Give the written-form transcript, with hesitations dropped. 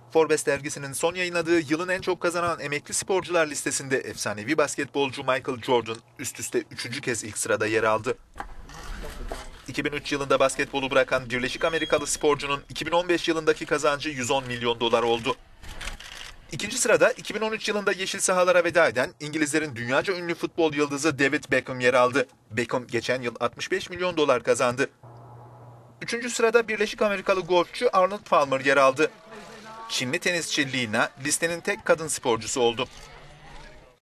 Forbes dergisinin son yayınladığı yılın en çok kazanan emekli sporcular listesinde efsanevi basketbolcu Michael Jordan üst üste 3. kez ilk sırada yer aldı. 2003 yılında basketbolu bırakan Birleşik Amerikalı sporcunun 2015 yılındaki kazancı 110 milyon dolar oldu. İkinci sırada 2013 yılında yeşil sahalara veda eden İngilizlerin dünyaca ünlü futbol yıldızı David Beckham yer aldı. Beckham geçen yıl 65 milyon dolar kazandı. Üçüncü sırada Birleşik Amerikalı golfçü Arnold Palmer yer aldı. Çinli tenisçi Li Na listenin tek kadın sporcusu oldu.